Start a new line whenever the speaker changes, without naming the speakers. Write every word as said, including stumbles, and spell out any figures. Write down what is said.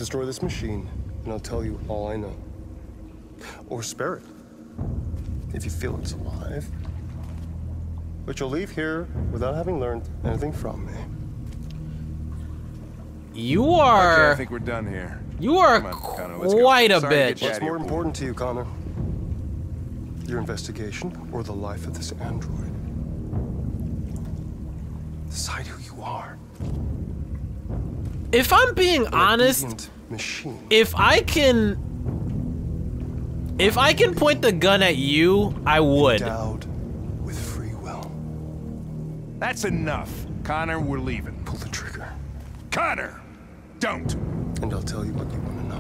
Destroy this machine, and I'll tell you all I know. Or spare it, if you feel it's alive. But you'll leave here without having learned anything from me.
You are...
Okay, I think we're done here.
You are
Come on, Connor, let's go.
quite a
Sorry to get
bitch.
you out
What's
of here,
more
fool.
important to you, Connor? Your investigation or the life of this android? Decide who you are.
If I'm being
An
honest,
obedient machine.
if I can... If I can point the gun at you, I would.
Endowed with free will.
That's enough. Connor, we're leaving.
Pull the trigger.
Connor! Don't!
And I'll tell you what you want to know.